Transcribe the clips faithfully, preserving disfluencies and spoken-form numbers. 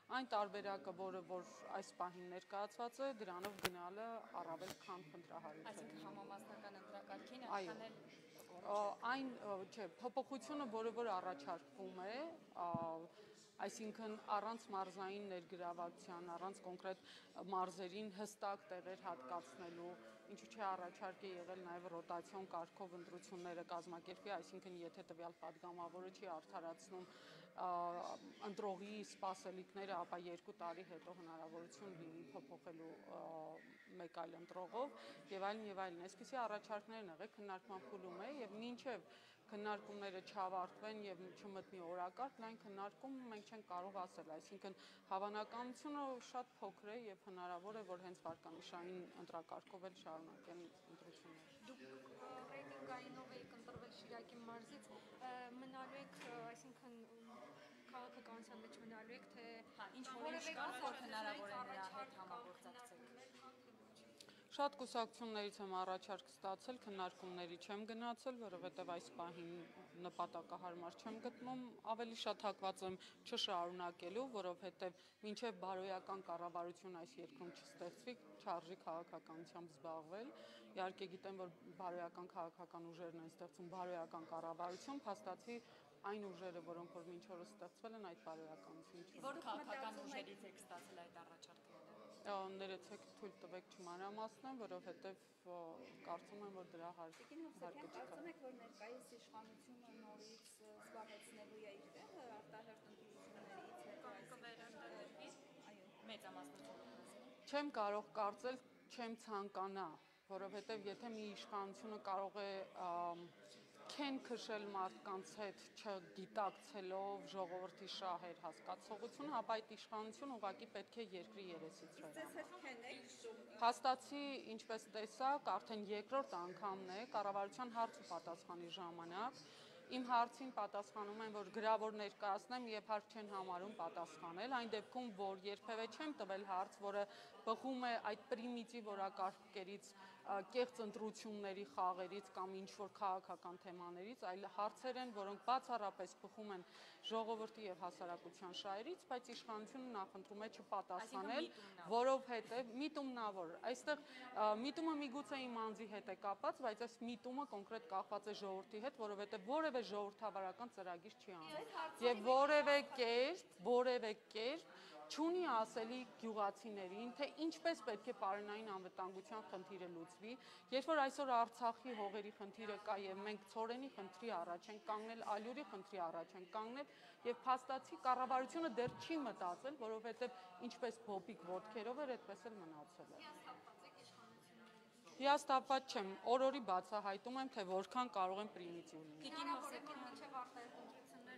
Այն տարբերակը, որը որ այս պահին ներկայացված է, դրանով գնալը առավել քան խնդրահարույց է։ Այսինքն համամասնական ընտրակարգին Այո, այդքան այն չէ, փոփոխությունը, որը որ առաջարկվում է, այսինքն առանց մարզային ներգրավության, առանց կոնկրետ մարզերին հստակ տեղեր հատկացնելու, ինչու՞ չէ առաջարկ է եղել նաև ռոտացիոն կարգով ընտրությունները կազմակերպի, այսինքն եթե տվյալ падգամավորը չի արդարացնում ընտրողի սպասելիքները, ապա երկու տարի հետո հնարավորություն լինի փոփոխելու մեկ այլ ընտրողով եւ այլն եւ այլն։ Այսպիսի առաջարկներ են եղել, քննարկման փուլում է եւ մինչեւ քննարկումները չավարտվեն եւ չմտնի օրակարգ, լայն քննարկում մենք չենք կարող ասել, այսինքն հավանականությունը շատ փոքր է եւ հնարավոր է, որ հենց վարկանիշային ընտրակարգով էլ շարունակեն ընտրությունները։ Դուք ռեյտինգայինով եք ընտրվել Շիրակի մարզից, մնալու եք, այսինքն քաղաքականության մեջ մնալու եք, թե ինչ որոշ կա, որ հնարավոր է նրա հետ համագործակցեք։ Շատ կուսակցություններից եմ առաջարկ ստացել, քննարկումների չեմ գնացել, որովհետև այս պահին նպատակահարմար չեմ գտնում, ավելի շատ հակված եմ չշարունակելու, որովհետև մինչև բարոյական կառավարություն այս երկրում չստեղծվի, չարժի քաղաքականությամբ զբաղվել։ Իհարկե գիտեմ, որ բարոյական քաղաքական ուժերն են ստեղծում բարոյական կառավարություն, փաստացի այն ուժերը, որոնք որ մինչ օրս ստեղծվել են, այդ բարոյականություն չեն։ Որ քաղաքական ուժերից եք ստացել այդ առաջարկները։ Ներեցեք թույլ տվեք չմանրամասնեմ, որովհետև կարծում եմ, որ դրա հարկ հարկը չկա։ Կարծում եք, որ ներկայիս իշխանությունը նորից զբաղեցնելու է իր տեղը արտահերտ ընտրություններից կվերընտրվի մեծամասնություն։ Չեմ կարող կարծել, չեմ ցանկանա, որովհետև եթե մի իշխանությունը կարող է քեն քշել մարդկանց հետ չգիտակցելով ժողովրդի շահեր հասկացողությունը, ապա այդ իշխանությունը ուղղակի պետք է երկրի երեսից վերանա։ Փաստացի, ինչպես տեսակ, արդեն երկրորդ անգամն է կառավարության հարց ու պատասխանի ժամանակ իմ հարցին պատասխանում են, որ գրավոր ներկայացնեմ եւ հարց չեն համարում պատասխանել, այն դեպքում, որ երբևէ չեմ տվել հարց, որը բխում է այդ պրիմիտիվ օրակարգերից, կեղծ ընտրությունների խաղերից կամ ինչ-որ քաղաքական թեմաներից, այլ հարցեր են, որոնք բացառապես բխում են ժողովրդի եւ հասարակության շահերից, բայց իշխանությունը նախընտրում է չպատասխանել, որովհետեւ միտումնավոր, այստեղ միտումը միգուցե իմ անձի հետ է կապված, բայց այս միտումը կոնկրետ կապված է ժողովրդի հետ, որովհետեւ որևէ ժողովրդավարական ծրագիր չի անում եւ որևէ կերպ, որևէ կերպ չունի ասելի գյուղացիներին, թե ինչպես պետք է պարենային անվտանգության խնդիրը լուծվի, երբ որ այսօր Արցախի հողերի խնդիրը կա եւ մենք ցորենի խնդրի առաջ ենք կանգնել, ալյուրի խնդրի առաջ ենք կանգնել եւ փաստացի կառավարությունը դեռ չի մտածել, որովհետեւ ինչպես փոփիկ ոտքերով էր, այդպես էլ մնացել է։ Հիասթափված չեմ, օր-օրի բացահայտում եմ, թե որքան կարող եմ պրիմիտիվ լինել։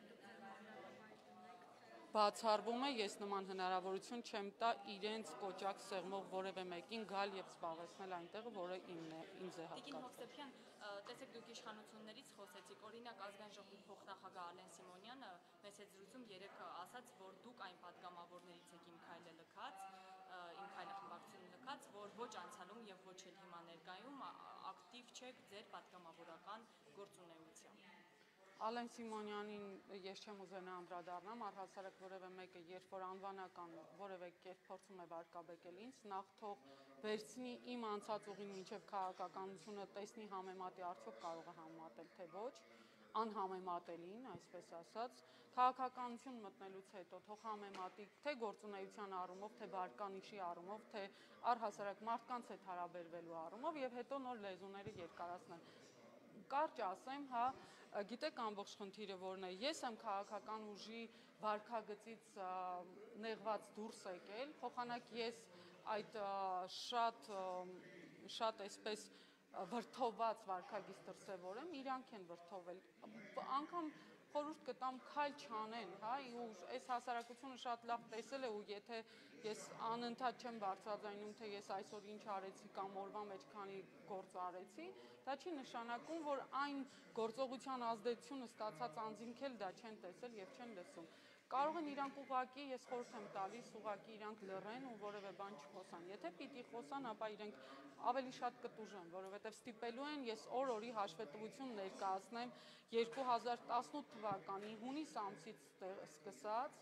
Բացառվում է, ես նման հնարավորություն չեմ տա իրենց կոճակ սեղմող որևէ մեկին գալ եւ զբաղեցնել այնտեղը, որը ինձ է հատկացել։ Տիկին Հովսեփյան, տեսեք դուք իշխանություններից խոսեցիք, օրինակ ազգային ժողովի փոխնախագահ Ալեն Սիմոնյանը մեծ զրույցում երեկ ասաց, որ դուք այն падգամավորներից եք իմ քայլը լքած, իմ քայլը խմբակցությունը լքած, որ ոչ անցյալում եւ ոչ էլ հիմա ներկայում ակտիվ չեք ձեր падգամավորական գործունեությամբ։ Ալեն Սիմոնյանին ես չեմ ուզենա անդրադառնամ, առհասարակ որևէ մեկը, երբ որ անվանական որևէ կերպ փորձում է վարկաբեկել ինձ, նախ թող վերցնի իմ անցած ուղին մինչև քաղաքականությունը, տեսնի համեմատի արդյոք կարող է համեմատել, թե ոչ, անհամեմատելին, այսպես ասած, քաղաքականություն մտնելուց հետո թող համեմատի թե գործունեության առումով, թե վարկանիշի առումով, թե առհասարակ մարդկանց հետ հարաբերվելու առումով եւ հետո նոր լեզուները երկարացնել։ Կարճ ասեմ, հա, գիտեք ամբողջ խնդիրը որն է, ես եմ քաղաքական ուժի վարքագծից նեղված դուրս եկել, փոխանակ ես այդ շատ շատ այսպես վրդովված վարքագիծ դրսևորեմ, իրանք են վրդովել, անգամ խորհուրդ կտամ քայլ չանեն, հա, ու այս հասարակությունը շատ լավ տեսել է ու եթե ես անընդհատ չեմ բարձրաձայնում, թե ես այսօր ինչ արեցի կամ օրվա մեջ քանի գործ արեցի, դա չի նշանակում, որ այն գործողության ազդեցությունը ստացած անձինք էլ դա չեն տեսել եւ չեն լսում։ Կարող են իրանք ուղակի, ես խորհուրդ եմ տալիս, ուղակի իրանք լռեն ու որևէ բան չխոսան։ Եթե պիտի խոսան, ապա իրենք ավելի շատ կտուժեն, որովհետեւ ստիպելու են ես օր-օրի հաշվետվություն ներկայացնեմ երկու հազար տասնութ թվականի հունիս ամսից սկսած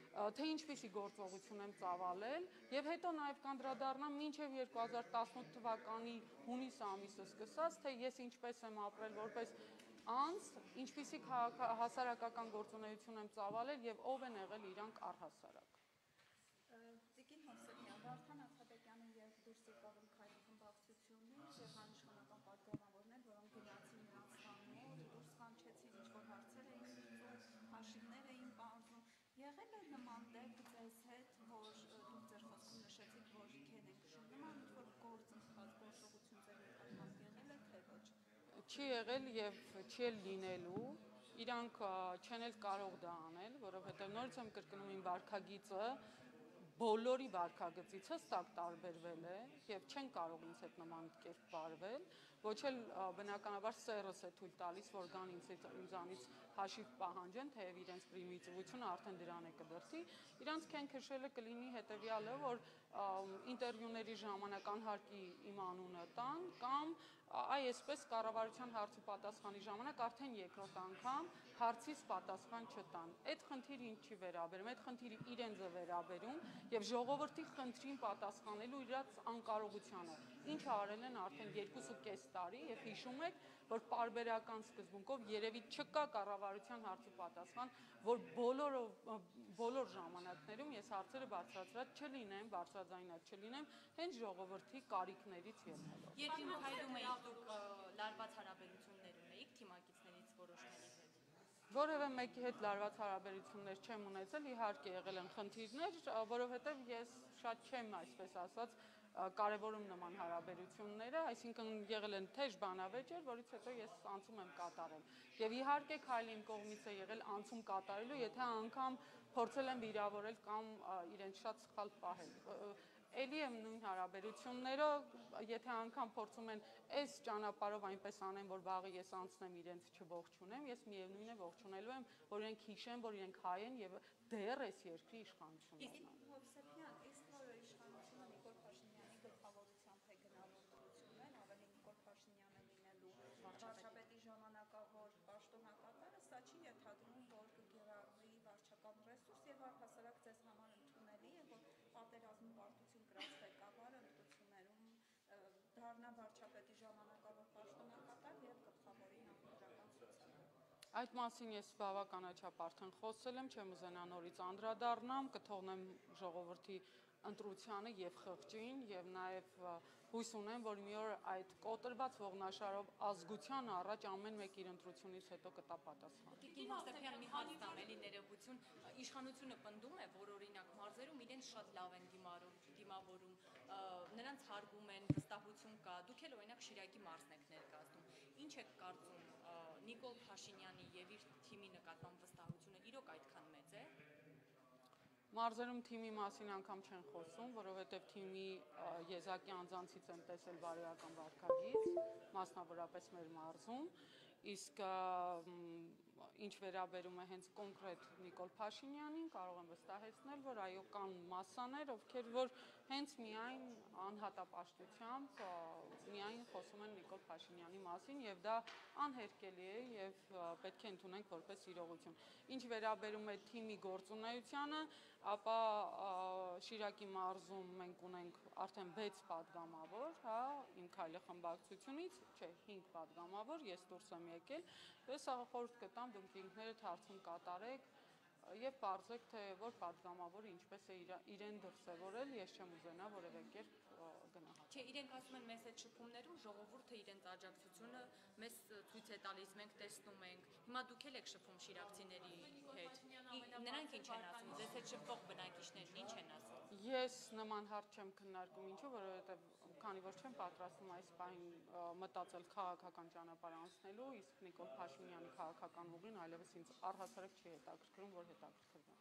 թե ինչպիսի գործողություն եմ ծավալել, եւ հետո նաեւ կանդրադառնամ մինչեւ երկու հազար տասնութ թվականի հունիս ամիսը սկսած, թե ես ինչպես եմ ապրել որպես անձ, ինչպիսի հասարակական գործունեություն եմ ծավալել եւ ով են եղել իրանք առհասարակ։ Տիկին Հովսեփյան, Վարդան Աթաբեկյանը եւ դուրս եկավ Քայլի խմբակցությունից եւ հանրապետական պատգամավորներ, որոնք գնացին նրանց տանուց, դուրս կանչեցին, ինչ-որ հարցեր էին լուծում, հաշիվներ էին պահանջում։ Եղել է նման դեպք ձեզ հետ, որ դուք ձեր խոսքում նշեցիք, որ քեն եք քշում, նման ինչ-որ գործընթաց, գործողություն ձեր նկատմամբ եղել է, թե ոչ։ Չի եղել եւ չի էլ լինելու, իրանք չեն էլ կարող դա անել, որովհետեւ նորից եմ կրկնում իմ վարքագիծը բոլորի վարքագծից հստակ տարբերվել է եւ չեն կարող ինձ հետ նման կերպ վարվել, ոչ էլ բնականաբար սերս է թույլ տալիս, որ գան ինձանից հաշիվ պահանջեն, թեև իրենց պրիմիտիվությունը արդեն դրան է կդրսի, իրանց քեն քշելը կլինի հետեւյալը, որ ինտերվյուների ժամանակ անհարկի իմ անունը տան կամ այ այսպես կառավարության հարցի պատասխանի ժամանակ արդեն երկրորդ անգամ հարցից պատասխան չտան։ Այդ խնդիրը ինչ չի վերաբերում, այդ խնդիրը իրենց է վերաբերում եւ ժողովրդի խնդրին պատասխանելու իրաց անկարողությանը, ինչը արել են արդեն երկու ու կես տարի եւ հիշում եք, որ պարբերական սկզբունքով երևի չկա կառավարության հարցի պատասխան, որ բոլոր բոլոր ժամանակներում ես հարցերը բարձրացրած չլինեմ, բարձրաձայնած չլինեմ, հենց ժողովրդի կարիքներից ելնելով։ Երբ իմ հայրում եք դուք լարված հարաբերություններ ունեիք թիմակիցներից որոշների հետ։ Որևէ մեկի հետ լարված հարաբերություններ չեմ ունեցել, իհարկե եղել են խնդիրներ, որովհետև ես շատ չեմ, այսպես ասած, կարևորում նման հարաբերությունները, այսինքն եղել են թեժ բանավեճեր, որից հետո ես անցում եմ կատարել։ Եվ իհարկե քայլի իմ կողմից է եղել անցում կատարելու, եթե անգամ փորձել եմ վիրավորել կամ իրենց շատ սխալ պահել։ Էլի եմ նույն հարաբերություններով, եթե անգամ փորձում են այս ճանապարհով այնպես անեն, որ վաղը ես անցնեմ իրենց չողջունեմ, ես միևնույն է ողջունելու եմ, որ իրենք հիշեն, որ իրենք հայ են եւ դեռ այս երկրի իշխանություն ունեն։ Հովսեփյան, իսկ որ իշխանությունը Նիկոլ Փաշինյանի գլխավորությամբ է գնալու ընտրություններ, ավելի Նիկոլ Փաշինյանը լինելու վարչապետի ժամանակավոր պաշտոնակատարը, սա չի ենթադրում, որ կգերարվի վարչական ռեսուրս եւ առհասարակ ձեզ համար ընդունելի է, որ պատերազմի պարտություն կրած ղեկավարը ընտրություններում դառնա վարչապետի ժամանակավոր պաշտոնակատար եւ գլխավորի նախընտրական ցուցակը։ Այդ մասին ես բավականաչափ արդեն խոսել եմ, չեմ ուզենա նորից անդրադառնամ, կթողնեմ ժողովրդի ընտրությանը եւ խղճին եւ նաեւ հույս ունեմ, որ մի օր այդ կոտրված ողնաշարով ազգության առաջ ամեն մեկ իր ընտրությունից հետո կտա պատասխան։ Տիկին Հովսեփյան, մի հարց տամ, էլի ներողություն, իշխանությունը պնդում է, որ օրինակ մարզերում իրենց շատ լավ են դիմարում, դիմավորում, նրանց հարգում են, վստահություն կա, դուք էլ օրինակ Շիրակի մարզն եք ներկայացնում։ Ինչ եք կարծում, Նիկոլ Փաշինյանի եւ իր թիմի նկատմամբ վստահությունը իրոք այդքան մեծ է։ Մարզերում թիմի մասին անգամ չեն խոսում, որովհետև թիմի եզակի անձանցից են տեսել բարոյական վարքագիծ, մասնավորապես մեր մարզում, իսկ ինչ վերաբերում է հենց կոնկրետ Նիկոլ Փաշինյանին, կարող եմ վստահեցնել, որ այո կան մասսաներ, ովքեր որ հենց միայն անհատապաշտությամբ միայն խոսում են Նիկոլ Փաշինյանի մասին եւ դա անհերքելի է եւ պետք է ընդունենք որպես իրողություն։ Ինչ վերաբերում է թիմի գործունեությանը, ապա Շիրակի մարզում մենք ունենք արդեն վեց պատգամավոր, հա, իմ քայլի խմբակցությունից, չէ, հինգ պատգամավոր, ես դուրս եմ եկել, ես խորհուրդ կտամ դուք ինքներդ հարցում կատարեք եւ բարձեք, թե որ պատգամավորը ինչպես է իրեն դրսեւորել, ես չեմ ուզենա որևէ կերպ գնահատել։ Չէ, իրենք ասում են մեզ այդ շփումներում ժողովուրդը իրենց աջակցությունը մեզ ցույց է տալիս, մենք տեսնում ենք։ Հիմա դուք էլ եք շփում շիրակցիների հետ։ Նրանք ինչ են ասում, ձեզ հետ շփվող բնակիչներն ինչ են ասում։ Ես նման հարց չեմ քննարկում, ինչու, որովհետեւ քանի որ չեմ պատրաստվում այս պահին մտածել քաղաքական ճանապարհ անցնելու, իսկ Նիկոլ Փաշինյանի քաղաքական ուղին այլևս ինձ առհասարակ չի հետաքրքրում, որ հետաքրքրվեմ։